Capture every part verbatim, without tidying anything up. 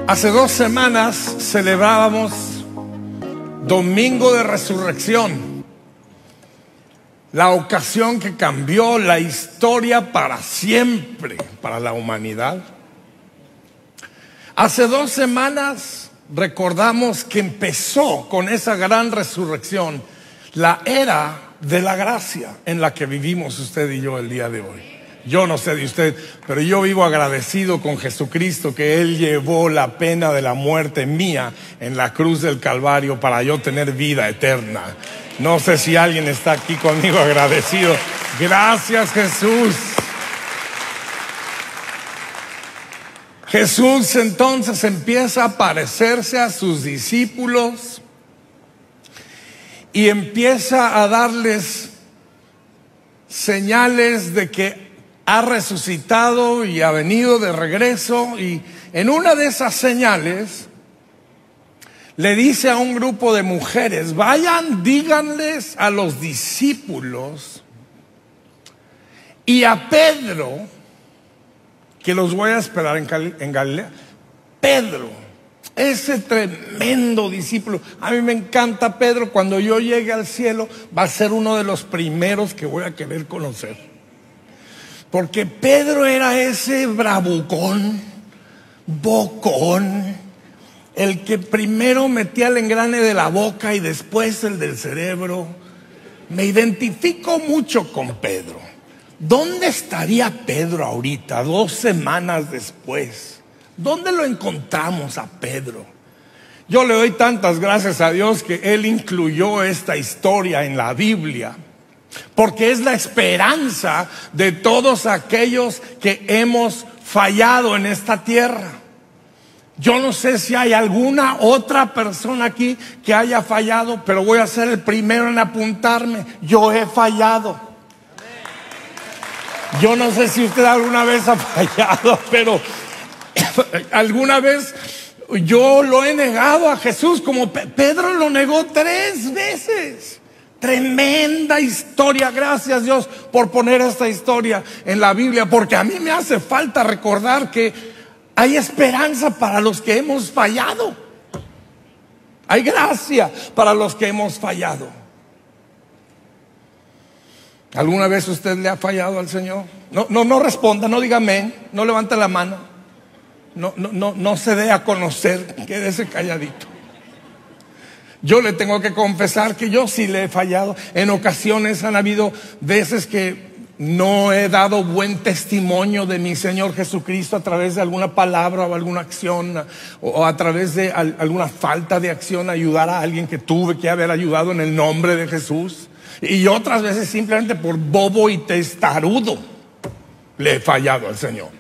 Hace dos semanas celebrábamos Domingo de Resurrección, la ocasión que cambió la historia para siempre para la humanidad. Hace dos semanas recordamos que empezó con esa gran resurrección la era de la gracia en la que vivimos usted y yo el día de hoy. Yo no sé de usted, pero yo vivo agradecido con Jesucristo, que Él llevó la pena de la muerte mía en la cruz del Calvario para yo tener vida eterna. No sé si alguien está aquí conmigo agradecido. Gracias, Jesús. Jesús entonces empieza a parecerse a sus discípulos y empieza a darles señales de que ha resucitado y ha venido de regreso, y en una de esas señales le dice a un grupo de mujeres: vayan, díganles a los discípulos y a Pedro que los voy a esperar en, Gal- en Galilea. Pedro, ese tremendo discípulo, a mí me encanta Pedro. Cuando yo llegue al cielo va a ser uno de los primeros que voy a querer conocer. Porque Pedro era ese bravucón, bocón, el que primero metía el engrane de la boca y después el del cerebro. Me identifico mucho con Pedro. ¿Dónde estaría Pedro ahorita, dos semanas después? ¿Dónde lo encontramos a Pedro? Yo le doy tantas gracias a Dios que Él incluyó esta historia en la Biblia, porque es la esperanza de todos aquellos que hemos fallado en esta tierra. Yo no sé si hay alguna otra persona aquí que haya fallado, pero voy a ser el primero en apuntarme. Yo he fallado. Yo no sé si usted alguna vez ha fallado, pero alguna vez yo lo he negado a Jesús, como Pedro lo negó tres veces. Tremenda historia. Gracias, Dios, por poner esta historia en la Biblia, porque a mí me hace falta recordar que hay esperanza para los que hemos fallado. Hay gracia para los que hemos fallado. ¿Alguna vez usted le ha fallado al Señor? No, no, no responda, no diga amén, no levante la mano, no, no, no, no se dé a conocer, quédese calladito. Yo le tengo que confesar que yo sí le he fallado. En ocasiones han habido veces que no he dado buen testimonio de mi Señor Jesucristo a través de alguna palabra o alguna acción, o a través de alguna falta de acción, ayudar a alguien que tuve que haber ayudado en el nombre de Jesús. Y otras veces simplemente por bobo y testarudo le he fallado al Señor.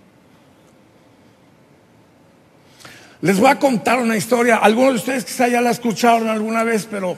Les voy a contar una historia. Algunos de ustedes quizá ya la escucharon alguna vez, pero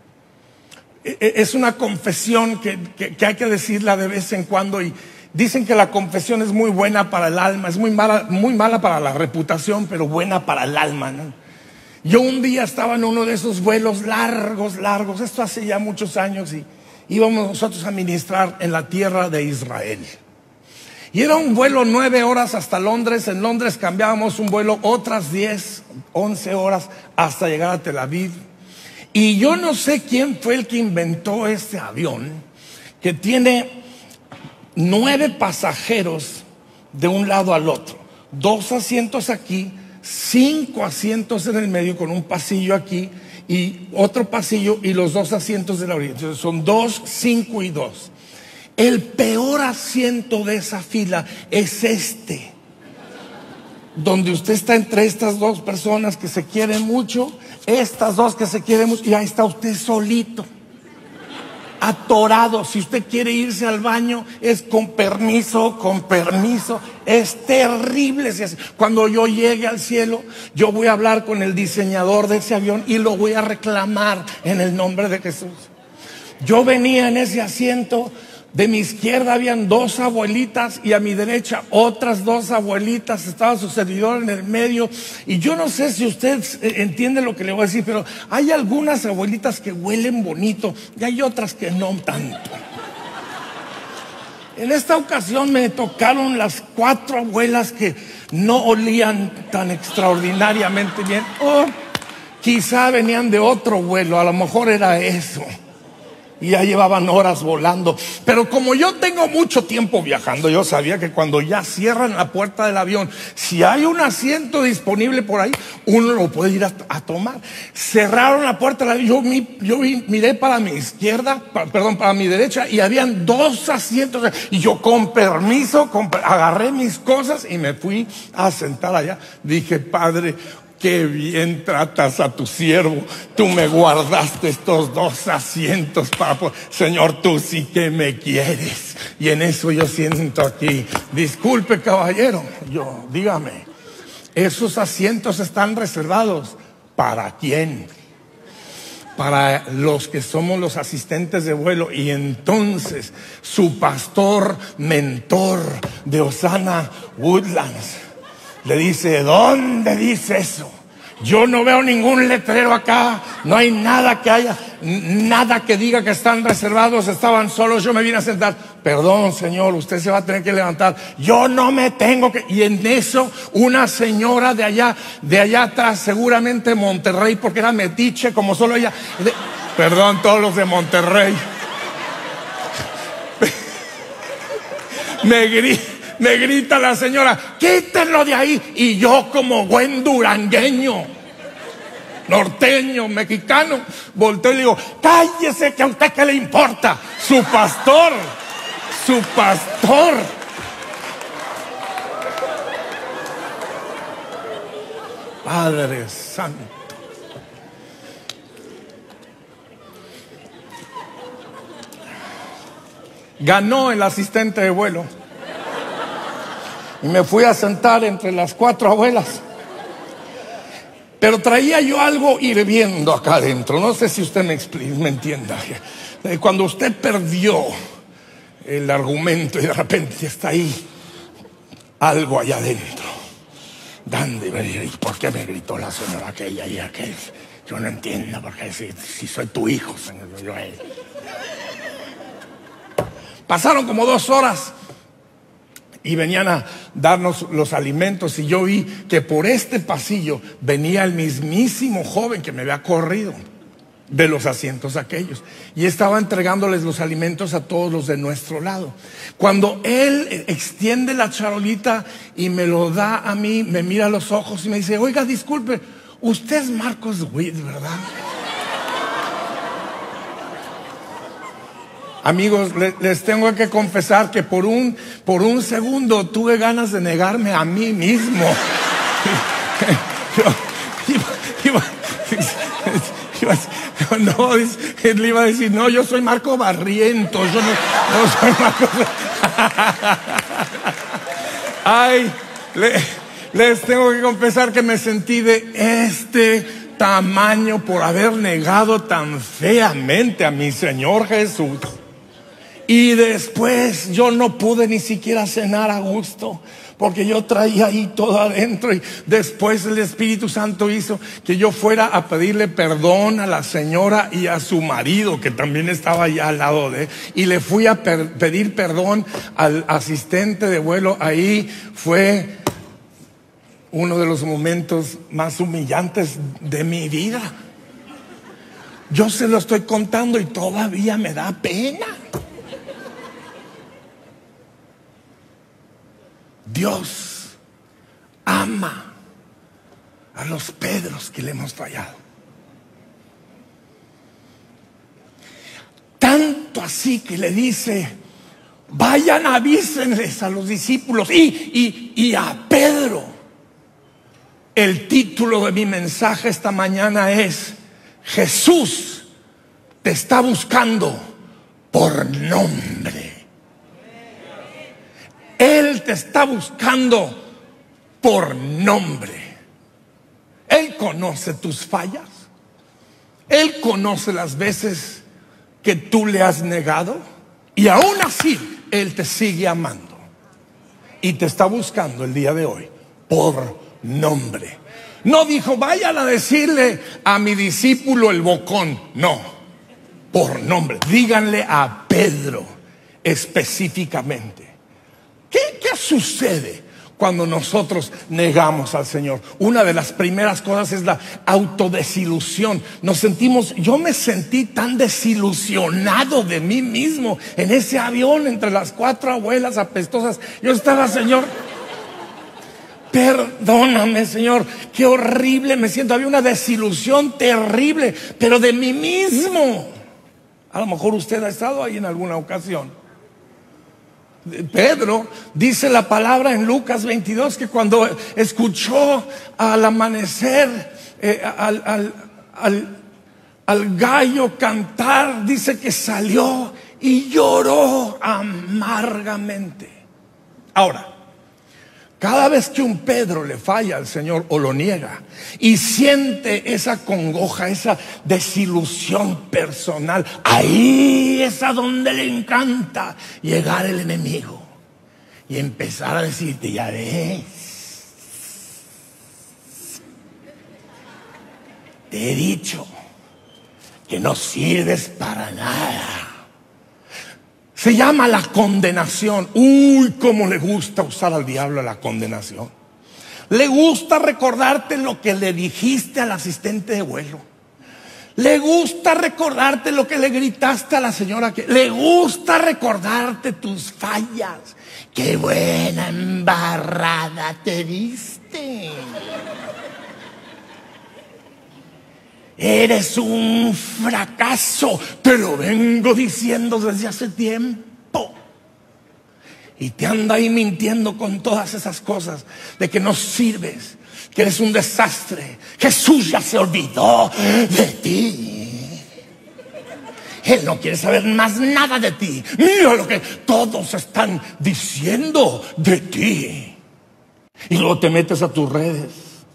es una confesión que, que, que hay que decirla de vez en cuando. Y dicen que la confesión es muy buena para el alma, es muy mala, muy mala para la reputación, pero buena para el alma, ¿no? Yo un día estaba en uno de esos vuelos largos, largos, esto hace ya muchos años, y íbamos nosotros a ministrar en la tierra de Israel. Y era un vuelo nueve horas hasta Londres. En Londres cambiábamos un vuelo otras diez, once horas hasta llegar a Tel Aviv. Y yo no sé quién fue el que inventó este avión, que tiene nueve pasajeros de un lado al otro. Dos asientos aquí, cinco asientos en el medio con un pasillo aquí y otro pasillo y los dos asientos de la orilla. Entonces son dos, cinco y dos. El peor asiento de esa fila es este, donde usted está entre estas dos personas que se quieren mucho, estas dos que se quieren mucho, y ahí está usted solito, atorado. Si usted quiere irse al baño, es con permiso, con permiso. Es terrible. Cuando yo llegue al cielo, yo voy a hablar con el diseñador de ese avión y lo voy a reclamar en el nombre de Jesús. Yo venía en ese asiento. De mi izquierda habían dos abuelitas y a mi derecha otras dos abuelitas. Estaba su servidor en el medio. Y yo no sé si usted entiende lo que le voy a decir, pero hay algunas abuelitas que huelen bonito y hay otras que no tanto. En esta ocasión me tocaron las cuatro abuelas que no olían tan extraordinariamente bien. O quizá venían de otro vuelo, a lo mejor era eso. Y ya llevaban horas volando. Pero como yo tengo mucho tiempo viajando, yo sabía que cuando ya cierran la puerta del avión, si hay un asiento disponible por ahí, uno lo puede ir a, a tomar. Cerraron la puerta del avión. Yo, mi, yo vi, miré para mi izquierda, pa, perdón, para mi derecha, y habían dos asientos. Y yo con permiso, con, agarré mis cosas y me fui a sentar allá. Dije, Padre, qué bien tratas a tu siervo. Tú me guardaste estos dos asientos, papá. Señor, tú sí que me quieres. Y en eso yo siento aquí. Disculpe, caballero. Yo, dígame, esos asientos están reservados. ¿Para quién? Para los que somos los asistentes de vuelo. Y entonces su pastor, mentor de Osana Woodlands, le dice, ¿dónde dice eso? Yo no veo ningún letrero acá, no hay nada que haya, nada que diga que están reservados, estaban solos, yo me vine a sentar. Perdón, señor, usted se va a tener que levantar. Yo no me tengo que... Y en eso, una señora de allá, de allá atrás, seguramente Monterrey, porque era metiche como solo ella. De... Perdón, todos los de Monterrey. Me grita. Me grita la señora, quítenlo de ahí. Y yo, como buen durangueño, norteño, mexicano, volteo y le digo, cállese, que a usted qué le importa. Su pastor, su pastor. Padre Santo. Ganó el asistente de vuelo. Y me fui a sentar entre las cuatro abuelas. Pero traía yo algo hirviendo acá adentro. No sé si usted me, me entienda. Cuando usted perdió el argumento y de repente está ahí algo allá adentro. Dando y ¿por qué me gritó la señora aquella y aquel? Yo no entiendo, porque si, si soy tu hijo, señor, yo a él. Pasaron como dos horas. Y venían a darnos los alimentos y yo vi que por este pasillo venía el mismísimo joven que me había corrido de los asientos aquellos y estaba entregándoles los alimentos a todos los de nuestro lado. Cuando él extiende la charolita y me lo da a mí, me mira a los ojos y me dice, oiga, disculpe, usted es Marcos Witt, ¿verdad? Amigos, les tengo que confesar que por un, por un segundo tuve ganas de negarme a mí mismo. Yo, iba, iba, iba, no, él le iba a decir, no, yo soy Marco Barrientos, yo no, no soy Marco. Ay, le, les tengo que confesar que me sentí de este tamaño por haber negado tan feamente a mi Señor Jesús. Y después yo no pude ni siquiera cenar a gusto, porque yo traía ahí todo adentro. Y después el Espíritu Santo hizo que yo fuera a pedirle perdón a la señora y a su marido, que también estaba allá al lado de él. Y le fui a per- pedir perdón al asistente de vuelo. Ahí fue uno de los momentos más humillantes de mi vida. Yo se lo estoy contando y todavía me da pena. Dios ama a los Pedros que le hemos fallado. Tanto así que le dice, vayan, avísenles a los discípulos y, y, y a Pedro. El título de mi mensaje esta mañana es, Jesús te está buscando por nombre. Él te está buscando por nombre. Él conoce tus fallas. Él conoce las veces que tú le has negado. Y aún así, Él te sigue amando. Y te está buscando el día de hoy por nombre. No dijo, vayan a decirle a mi discípulo el bocón. No, por nombre. Díganle a Pedro, específicamente. ¿Qué, qué sucede cuando nosotros negamos al Señor? Una de las primeras cosas es la autodesilusión. Nos sentimos, yo me sentí tan desilusionado de mí mismo en ese avión entre las cuatro abuelas apestosas. Yo estaba, Señor, perdóname, Señor, qué horrible me siento. Había una desilusión terrible, pero de mí mismo. A lo mejor usted ha estado ahí en alguna ocasión. Pedro dice la palabra en Lucas veintidós que cuando escuchó al amanecer eh, al, al, al, al gallo cantar, dice que salió y lloró amargamente. Ahora, cada vez que un Pedro le falla al Señor o lo niega y siente esa congoja, esa desilusión personal, ahí es a donde le encanta llegar el enemigo y empezar a decirte, ya ves, te he dicho que no sirves para nada. Se llama la condenación. Uy, cómo le gusta usar al diablo la condenación. Le gusta recordarte lo que le dijiste al asistente de vuelo. Le gusta recordarte lo que le gritaste a la señora que... Le gusta recordarte tus fallas. Qué buena embarrada te diste. Eres un fracaso, te lo vengo diciendo desde hace tiempo. Y te anda ahí mintiendo con todas esas cosas de que no sirves, que eres un desastre. Jesús ya se olvidó de ti. Él no quiere saber más nada de ti. Mira lo que todos están diciendo de ti. Y luego te metes a tus redes.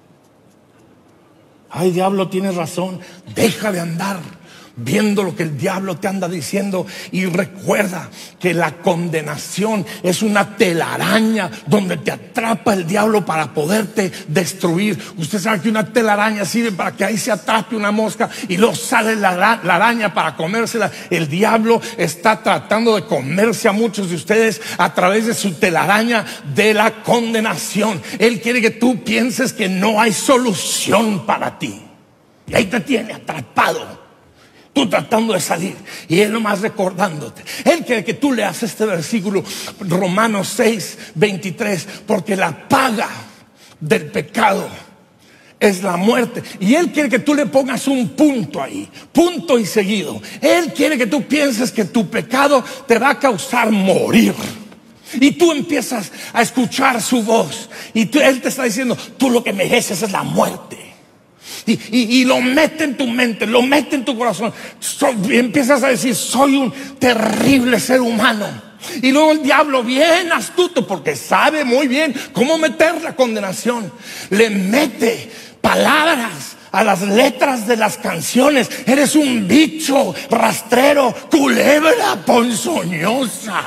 Ay, diablo, tienes razón. Deja de andar viendo lo que el diablo te anda diciendo y recuerda que la condenación es una telaraña donde te atrapa el diablo para poderte destruir. Usted sabe que una telaraña sirve para que ahí se atrape una mosca y luego sale la, la araña para comérsela. El diablo está tratando de comerse a muchos de ustedes a través de su telaraña de la condenación. Él quiere que tú pienses que no hay solución para ti y ahí te tiene atrapado, tú tratando de salir y él nomás recordándote. Él quiere que tú leas este versículo, Romanos seis, veintitrés, porque la paga del pecado es la muerte. Y él quiere que tú le pongas un punto ahí, punto y seguido. Él quiere que tú pienses que tu pecado te va a causar morir. Y tú empiezas a escuchar su voz y tú, él te está diciendo, tú lo que mereces es la muerte. Y, y, y lo mete en tu mente, lo mete en tu corazón. So, y empiezas a decir, soy un terrible ser humano. Y luego el diablo, bien astuto, porque sabe muy bien cómo meter la condenación, le mete palabras a las letras de las canciones. Eres un bicho rastrero, culebra ponzoñosa.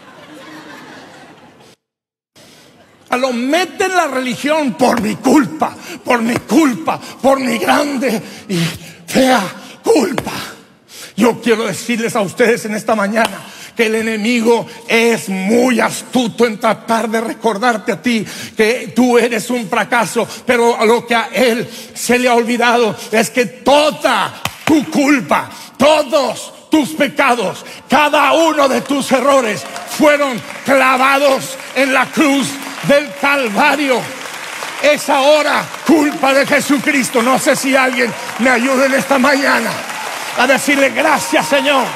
Lo mete en la religión por mi culpa, por mi culpa, por mi grande y fea culpa. Yo quiero decirles a ustedes en esta mañana que el enemigo es muy astuto en tratar de recordarte a ti que tú eres un fracaso, pero a lo que a él se le ha olvidado es que toda tu culpa, todos tus pecados, cada uno de tus errores fueron clavados en la cruz del Calvario. Es ahora culpa de Jesucristo. No sé si alguien me ayude en esta mañana a decirle gracias, Señor.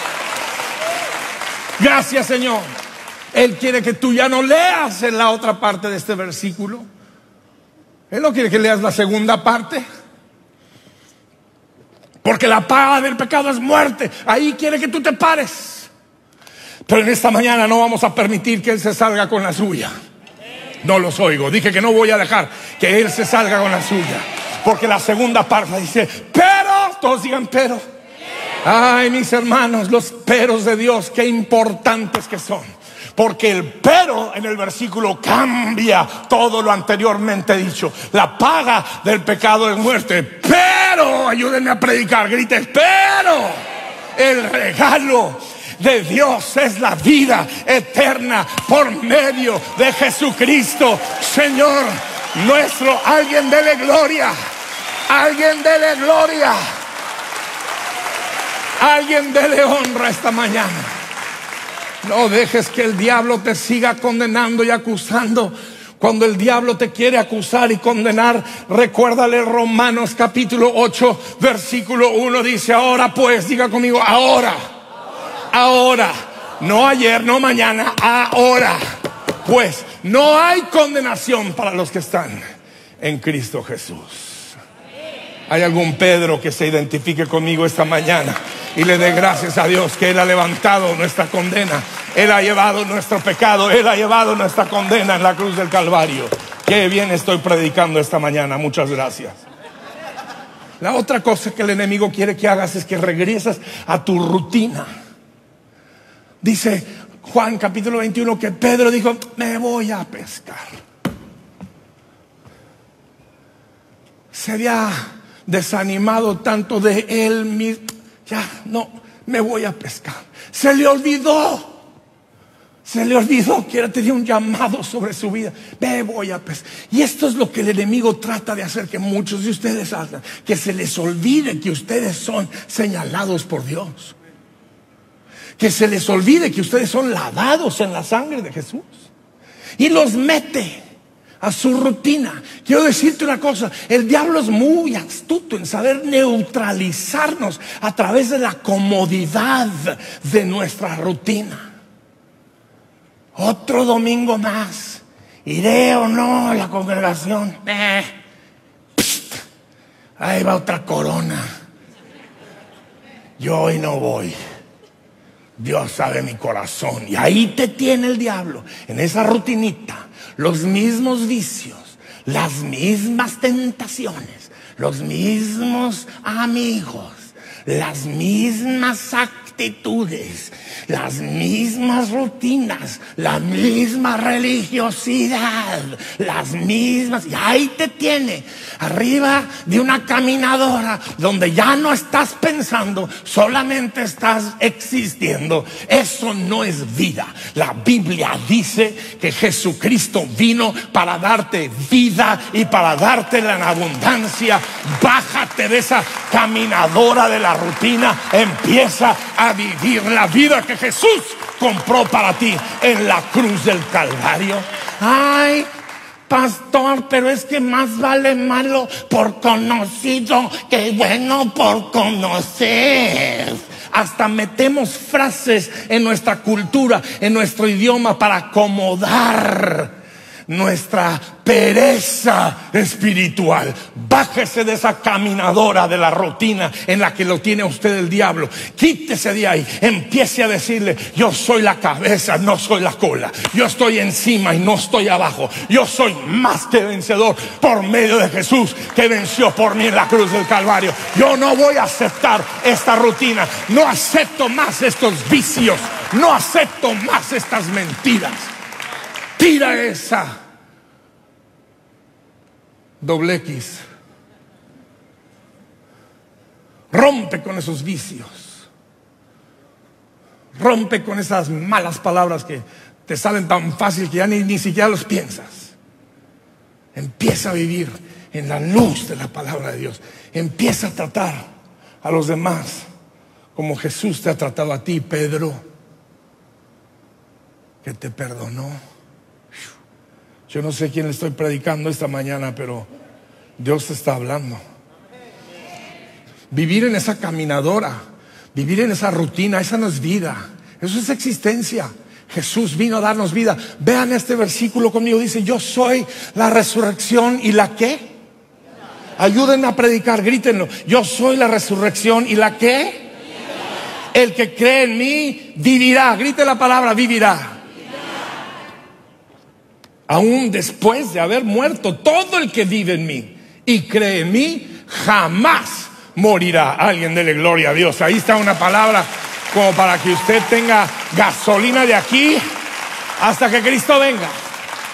Gracias, Señor. Él quiere que tú ya no leas en la otra parte de este versículo. Él no quiere que leas la segunda parte, porque la paga del pecado es muerte. Ahí quiere que tú te pares. Pero en esta mañana no vamos a permitir que Él se salga con la suya. No los oigo. Dije que no voy a dejar que Él se salga con la suya, porque la segunda parte dice, pero, todos digan pero. Ay, mis hermanos, los peros de Dios, qué importantes que son. Porque el pero en el versículo cambia todo lo anteriormente dicho. La paga del pecado es muerte. Pero, ayúdenme a predicar, griten, pero el regalo de Dios es la vida eterna por medio de Jesucristo, Señor nuestro. Alguien dele gloria. Alguien dele gloria. Alguien dele honra esta mañana. No dejes que el diablo te siga condenando y acusando. Cuando el diablo te quiere acusar y condenar, recuérdale Romanos capítulo ocho, versículo uno. Dice: ahora pues, diga conmigo, ahora, ahora, no ayer, no mañana, ahora pues no hay condenación para los que están en Cristo Jesús. ¿Hay algún Pedro que se identifique conmigo esta mañana y le dé gracias a Dios que Él ha levantado nuestra condena? Él ha llevado nuestro pecado, Él ha llevado nuestra condena en la cruz del Calvario. Qué bien estoy predicando esta mañana, muchas gracias. La otra cosa que el enemigo quiere que hagas es que regresas a tu rutina. Dice Juan capítulo veintiuno que Pedro dijo: me voy a pescar. Se había desanimado tanto de él mismo. Ya, no, me voy a pescar. Se le olvidó. Se le olvidó que era tenía un llamado sobre su vida. Me voy a pescar. Y esto es lo que el enemigo trata de hacer que muchos de ustedes hagan. Que se les olvide que ustedes son señalados por Dios. Que se les olvide que ustedes son lavados en la sangre de Jesús. Y los mete a su rutina. Quiero decirte una cosa: el diablo es muy astuto en saber neutralizarnos a través de la comodidad de nuestra rutina. Otro domingo más, ¿iré o no a la congregación? Eh, pst, ahí va otra corona. Yo hoy no voy. Dios sabe mi corazón. Y ahí te tiene el diablo, en esa rutinita. Los mismos vicios, las mismas tentaciones, los mismos amigos, las mismas actitudes, las mismas rutinas, la misma religiosidad, las mismas. Y ahí te tiene, arriba de una caminadora donde ya no estás pensando, solamente estás existiendo. Eso no es vida. La Biblia dice que Jesucristo vino para darte vida y para dártela en abundancia. Bájate de esa caminadora de la rutina, empieza a vivir la vida que Jesús compró para ti en la cruz del Calvario. Ay, pastor, pero es que más vale malo por conocido que bueno por conocer. Hasta metemos frases en nuestra cultura, en nuestro idioma, para acomodar nuestra pereza espiritual. Bájese de esa caminadora de la rutina en la que lo tiene usted el diablo. Quítese de ahí. Empiece a decirle: yo soy la cabeza, no soy la cola. Yo estoy encima y no estoy abajo. Yo soy más que vencedor por medio de Jesús, que venció por mí en la cruz del Calvario. Yo no voy a aceptar esta rutina. No acepto más estos vicios. No acepto más estas mentiras. Tira esa doble X. Rompe con esos vicios. Rompe con esas malas palabras que te salen tan fácil que ya ni, ni siquiera los piensas. Empieza a vivir en la luz de la palabra de Dios. Empieza a tratar a los demás como Jesús te ha tratado a ti, Pedro, que te perdonó. Yo no sé quién le estoy predicando esta mañana, pero Dios te está hablando. Vivir en esa caminadora, vivir en esa rutina, esa no es vida, eso es existencia. Jesús vino a darnos vida. Vean este versículo conmigo, dice: yo soy la resurrección y la ¿qué? Ayúdenme a predicar, grítenlo. Yo soy la resurrección y la ¿qué? El que cree en mí vivirá. Grite la palabra vivirá. Aún después de haber muerto, todo el que vive en mí y cree en mí jamás morirá. Alguien dele gloria a Dios. Ahí está una palabra como para que usted tenga gasolina de aquí hasta que Cristo venga.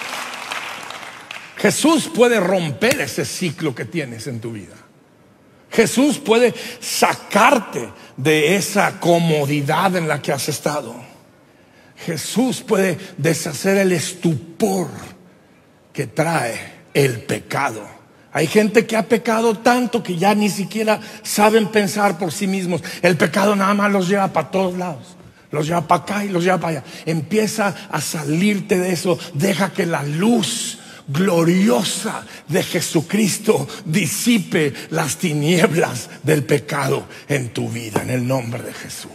Jesús puede romper ese ciclo que tienes en tu vida. Jesús puede sacarte de esa comodidad en la que has estado. Jesús puede deshacer el estupor que trae el pecado. Hay gente que ha pecado tanto que ya ni siquiera saben pensar por sí mismos. El pecado nada más los lleva para todos lados. Los lleva para acá y los lleva para allá. Empieza a salirte de eso. Deja que la luz gloriosa de Jesucristo disipe las tinieblas del pecado en tu vida, en el nombre de Jesús.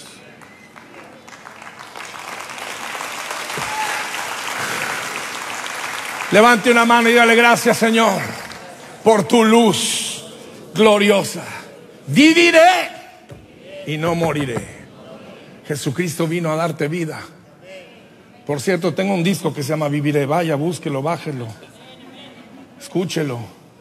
Levante una mano y dale gracias, Señor, por tu luz gloriosa. Viviré y no moriré. Jesucristo vino a darte vida. Por cierto, tengo un disco que se llama Viviré. Vaya, búsquelo, bájelo, escúchelo.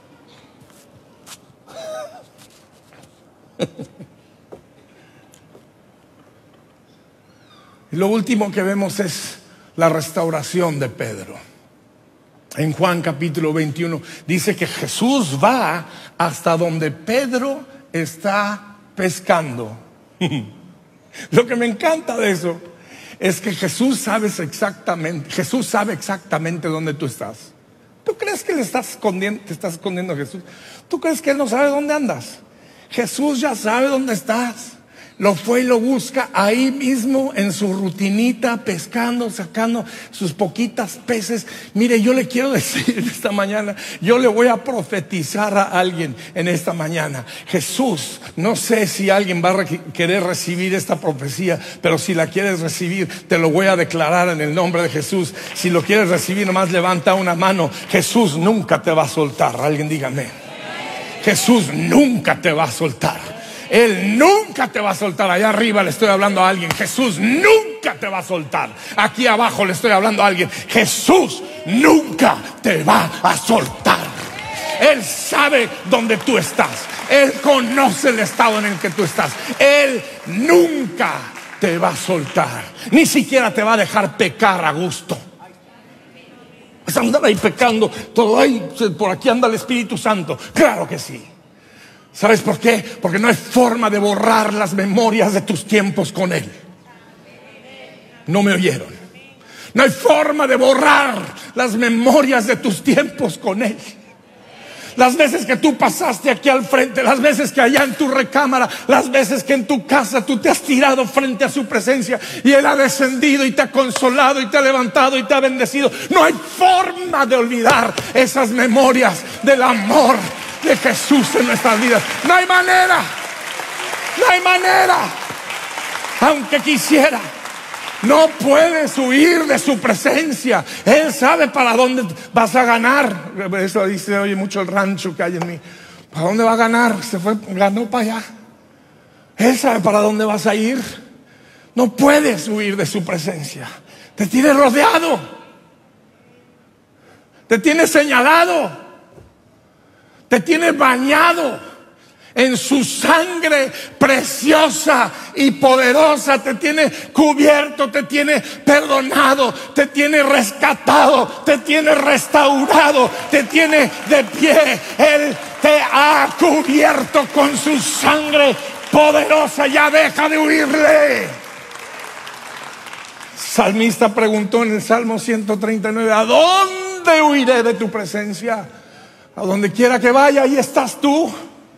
Y lo último que vemos es la restauración de Pedro. En Juan capítulo veintiuno dice que Jesús va hasta donde Pedro está pescando. Lo que me encanta de eso es que Jesús sabe exactamente, Jesús sabe exactamente dónde tú estás. ¿Tú crees que le estás escondiendo, te estás escondiendo a Jesús? ¿Tú crees que Él no sabe dónde andas? Jesús ya sabe dónde estás. Lo fue y lo busca ahí mismo en su rutinita, pescando, sacando sus poquitas peces. Mire, yo le quiero decir esta mañana, yo le voy a profetizar a alguien en esta mañana. Jesús, no sé si alguien va a re- querer recibir esta profecía, pero si la quieres recibir, te lo voy a declarar en el nombre de Jesús. Si lo quieres recibir, nomás levanta una mano. Jesús nunca te va a soltar. Alguien dígame. Jesús nunca te va a soltar. Él nunca te va a soltar. Allá arriba le estoy hablando a alguien. Jesús nunca te va a soltar. Aquí abajo le estoy hablando a alguien. Jesús nunca te va a soltar. Él sabe dónde tú estás. Él conoce el estado en el que tú estás. Él nunca te va a soltar. Ni siquiera te va a dejar pecar a gusto. Vas a andar ahí pecando todo ahí, por aquí anda el Espíritu Santo. Claro que sí. ¿Sabes por qué? Porque no hay forma de borrar las memorias de tus tiempos con Él. ¿No me oyeron? No hay forma de borrar las memorias de tus tiempos con Él. Las veces que tú pasaste aquí al frente, las veces que allá en tu recámara, las veces que en tu casa tú te has tirado frente a su presencia y Él ha descendido y te ha consolado y te ha levantado y te ha bendecido. No hay forma de olvidar esas memorias del amor de Jesús en nuestras vidas. No hay manera. No hay manera. Aunque quisiera, no puedes huir de su presencia. Él sabe para dónde vas a ganar. Eso dice, oye, mucho el rancho que hay en mí. ¿Para dónde va a ganar? Se fue, ganó para allá. Él sabe para dónde vas a ir. No puedes huir de su presencia. Te tiene rodeado. Te tiene señalado. Te tiene bañado en su sangre preciosa y poderosa. Te tiene cubierto, te tiene perdonado, te tiene rescatado, te tiene restaurado, te tiene de pie. Él te ha cubierto con su sangre poderosa. Ya deja de huirle. Salmista preguntó en el Salmo ciento treinta y nueve: ¿a dónde huiré de tu presencia? A donde quiera que vaya, ahí estás tú.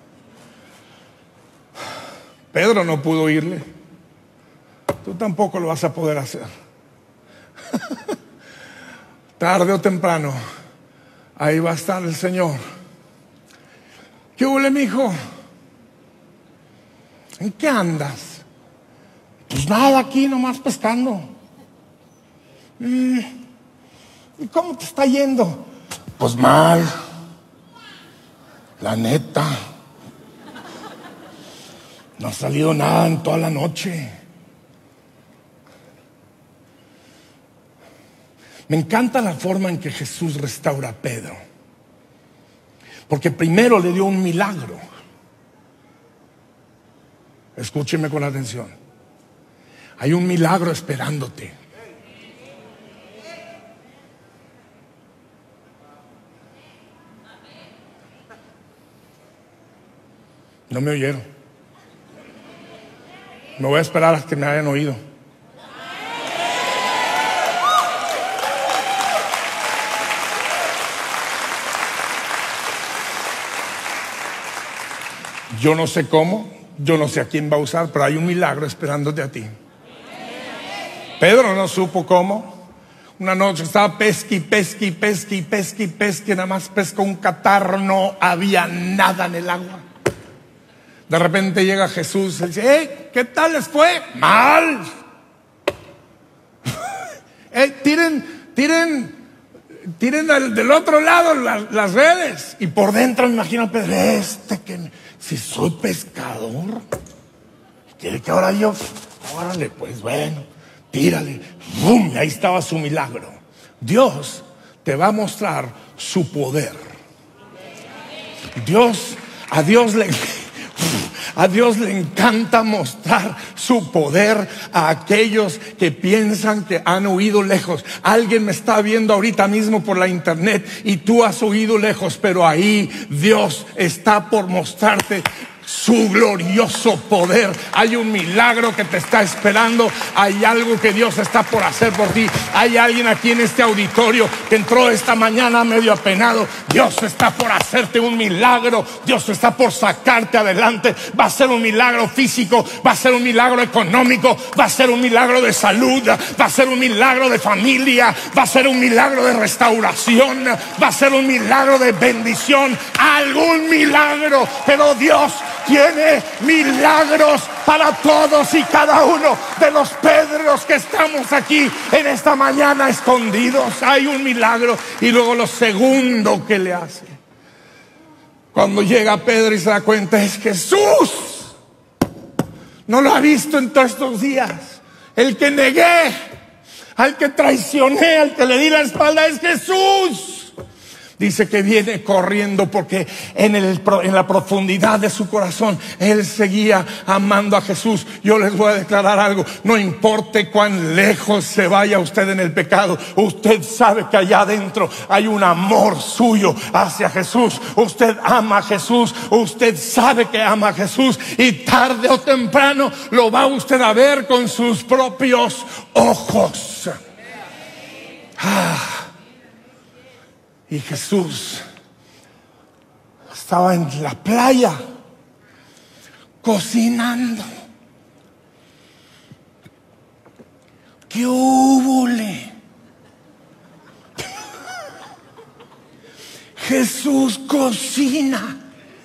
Pedro no pudo irle. Tú tampoco lo vas a poder hacer. Tarde o temprano, ahí va a estar el Señor. ¿Qué huele, mijo? ¿En qué andas? Pues nada, aquí nomás pescando. ¿Y cómo te está yendo? Pues mal. La neta, no ha salido nada en toda la noche. Me encanta la forma en que Jesús restaura a Pedro, porque primero le dio un milagro. Escúcheme con atención. Hay un milagro esperándote. No me oyeron. Me voy a esperar a que me hayan oído. Yo no sé cómo, yo no sé a quién va a usar, pero hay un milagro esperándote a ti. Pedro no supo cómo. Una noche estaba pesqui, pesqui, pesqui, pesqui, pesqui, nada más pescó un catarro, no había nada en el agua. De repente llega Jesús y dice: hey, ¿qué tal les fue? Mal. Hey, tiren, tiren, tiren del, del otro lado las, las redes. Y por dentro me imagino a Pedro: este que si soy pescador, quiere que ahora yo, órale, pues bueno, tírale. ¡Bum! Y ahí estaba su milagro. Dios te va a mostrar su poder. Dios, a Dios le, a Dios le encanta mostrar su poder a aquellos que piensan que han huido lejos. Alguien me está viendo ahorita mismo por la internet y tú has huido lejos, pero ahí Dios está por mostrarte su glorioso poder. Hay un milagro que te está esperando. Hay algo que Dios está por hacer por ti. Hay alguien aquí en este auditorio que entró esta mañana medio apenado. Dios está por hacerte un milagro. Dios está por sacarte adelante. Va a ser un milagro físico, va a ser un milagro económico, va a ser un milagro de salud, va a ser un milagro de familia, va a ser un milagro de restauración, va a ser un milagro de bendición. Algún milagro, pero Dios tiene milagros para todos y cada uno de los Pedros que estamos aquí en esta mañana escondidos. Hay un milagro. Y luego lo segundo que le hace, cuando llega Pedro y se da cuenta, es Jesús. No lo ha visto en todos estos días. El que negué, al que traicioné, al que le di la espalda, es Jesús. Dice que viene corriendo porque en, el, en la profundidad de su corazón él seguía amando a Jesús. Yo les voy a declarar algo: no importe cuán lejos se vaya usted en el pecado, usted sabe que allá adentro hay un amor suyo hacia Jesús. Usted ama a Jesús, usted sabe que ama a Jesús, y tarde o temprano lo va usted a ver con sus propios ojos. Ah. Y Jesús estaba en la playa cocinando. ¿Qué húbole? Jesús cocina.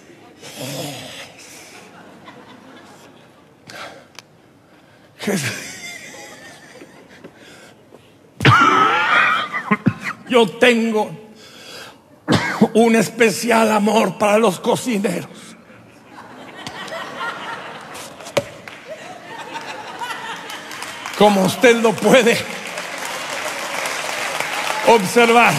Jesús. Yo tengo un especial amor para los cocineros. Como usted lo puede observar,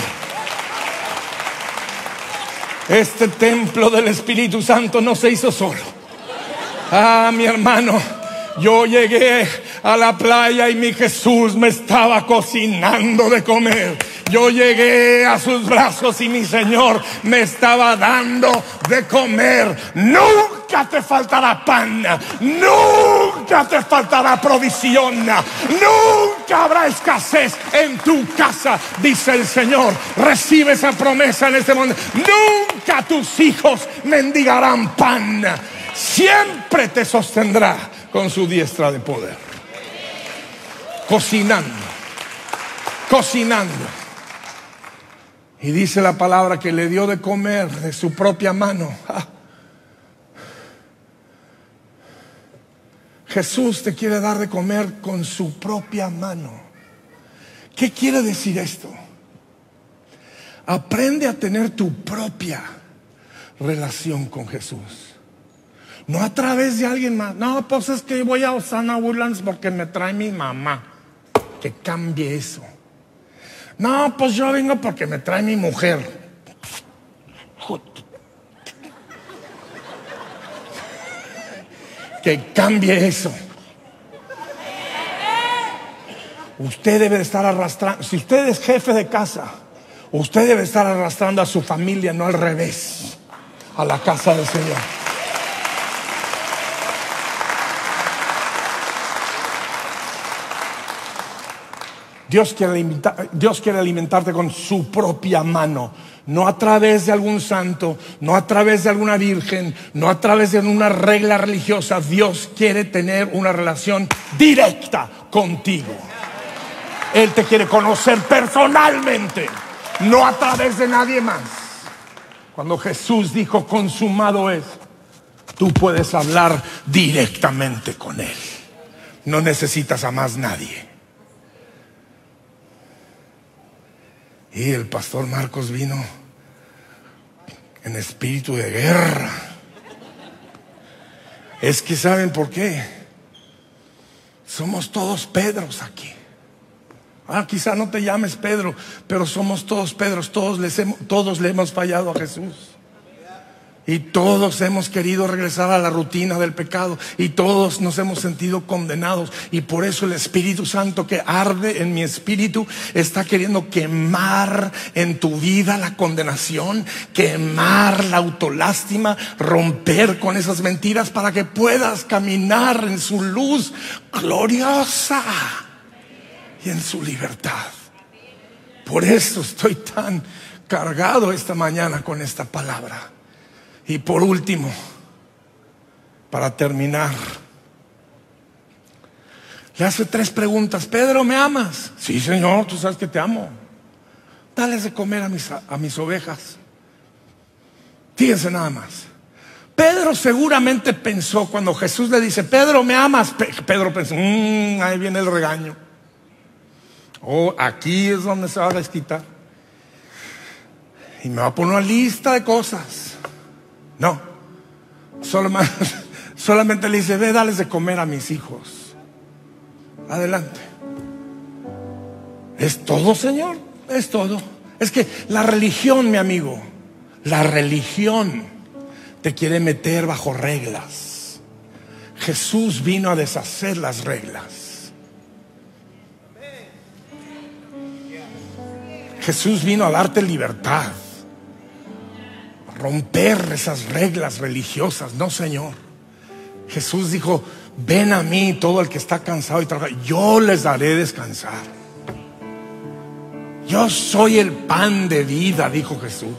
este templo del Espíritu Santo no se hizo solo. Ah, mi hermano, yo llegué a la playa y mi Jesús me estaba cocinando de comer. Yo llegué a sus brazos y mi Señor me estaba dando de comer. Nunca te faltará pan, nunca te faltará provisión, nunca habrá escasez en tu casa, dice el Señor. Recibe esa promesa en este momento. Nunca tus hijos mendigarán pan. Siempre te sostendrá con su diestra de poder. Cocinando, cocinando. Y dice la palabra que le dio de comer de su propia mano. Ah. Jesús te quiere dar de comer con su propia mano. ¿Qué quiere decir esto? Aprende a tener tu propia relación con Jesús. No a través de alguien más. No, pues es que voy a Osana Woodlands porque me trae mi mamá. Que cambie eso. No, pues yo vengo porque me trae mi mujer. Que cambie eso. Usted debe estar arrastrando. Si usted es jefe de casa, usted debe estar arrastrando a su familia, no al revés, a la casa del Señor. Dios quiere, alimentar, Dios quiere alimentarte con su propia mano, no a través de algún santo, no a través de alguna virgen, no a través de una regla religiosa. Dios quiere tener una relación directa contigo. Él te quiere conocer personalmente, no a través de nadie más. Cuando Jesús dijo consumado es, tú puedes hablar directamente con Él. No necesitas a más nadie. Y el pastor Marcos vino en espíritu de guerra. Es que ¿saben por qué? Somos todos Pedros aquí. Ah, quizá no te llames Pedro, pero somos todos Pedros. Todos, les hemos, todos le hemos fallado a Jesús. Y todos hemos querido regresar a la rutina del pecado. Y todos nos hemos sentido condenados. Y por eso el Espíritu Santo que arde en mi espíritu está queriendo quemar en tu vida la condenación, quemar la autolástima, romper con esas mentiras para que puedas caminar en su luz gloriosa y en su libertad. Por eso estoy tan cargado esta mañana con esta palabra. Y por último, para terminar, le hace tres preguntas. Pedro, ¿me amas? Sí, Señor, tú sabes que te amo. Dales de comer a mis, a mis ovejas. Fíjense nada más. Pedro seguramente pensó cuando Jesús le dice, Pedro, ¿me amas? Pedro pensó, mmm, ahí viene el regaño. Oh, aquí es donde se va a desquitar. Y me va a poner una lista de cosas. No, solamente, solamente le dice, ve, dales de comer a mis hijos. Adelante. ¿Es todo, Señor? Es todo. Es que la religión, mi amigo, la religión te quiere meter bajo reglas. Jesús vino a deshacer las reglas. Jesús vino a darte libertad, romper esas reglas religiosas. No, Señor. Jesús dijo, ven a mí todo el que está cansado y trabaja, yo les daré descansar. Yo soy el pan de vida, dijo Jesús.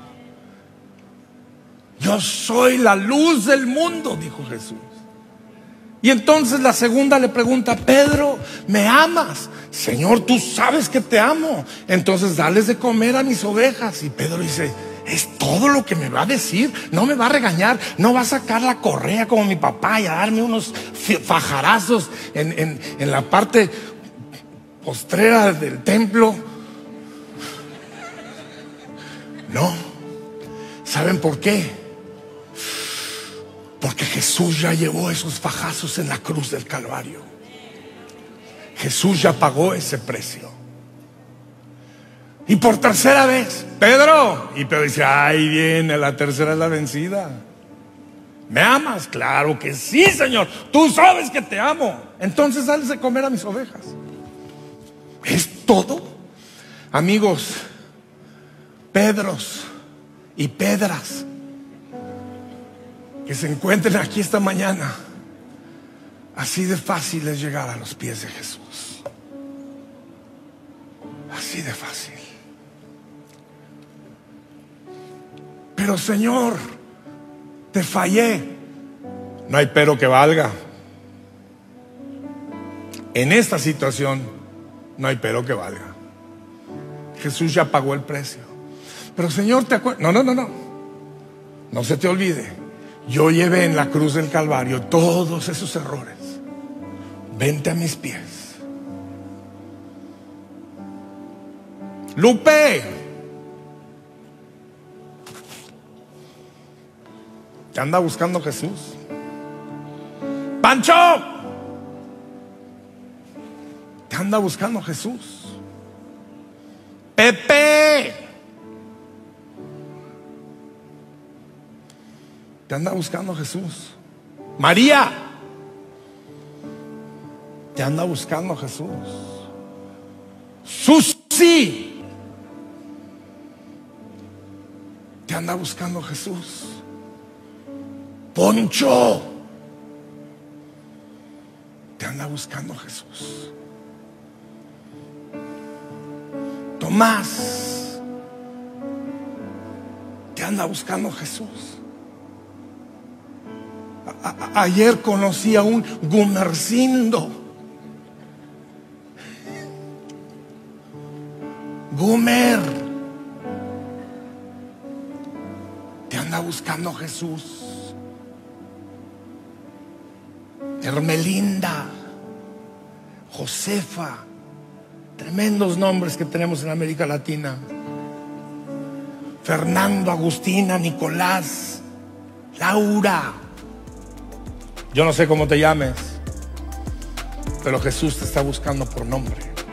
Yo soy la luz del mundo, dijo Jesús. Y entonces la segunda le pregunta, Pedro, ¿me amas? Señor, tú sabes que te amo. Entonces dales de comer a mis ovejas. Y Pedro dice, ¿es todo lo que me va a decir? No me va a regañar, no va a sacar la correa como mi papá y a darme unos fajarazos en, en, en la parte postrera del templo. No. ¿Saben por qué? Porque Jesús ya llevó esos fajazos en la cruz del Calvario. Jesús ya pagó ese precio. Y por tercera vez, Pedro. Y Pedro dice, ay, viene, la tercera es la vencida. ¿Me amas? Claro que sí, Señor. Tú sabes que te amo. Entonces dales de comer a mis ovejas. ¿Es todo? Amigos, Pedros y Pedras que se encuentren aquí esta mañana, así de fácil es llegar a los pies de Jesús. Así de fácil. Pero Señor, te fallé. No hay pero que valga. En esta situación no hay pero que valga. Jesús ya pagó el precio. Pero Señor, te acuerdas. No, no, no, no. No se te olvide. Yo llevé en la cruz del Calvario todos esos errores. Vente a mis pies. Lupe, ¿te anda buscando Jesús? Pancho, ¿te anda buscando Jesús? Pepe, ¿te anda buscando Jesús? María, ¿te anda buscando Jesús? Susi, ¿te anda buscando Jesús? Poncho, ¿te anda buscando Jesús? Tomás, te anda buscando Jesús. A, a, ayer conocí a un Gumercindo. Gumer, te anda buscando Jesús. Hermelinda, Josefa, tremendos nombres que tenemos en América Latina. Fernando, Agustina, Nicolás, Laura. Yo no sé cómo te llames, pero Jesús te está buscando por nombre.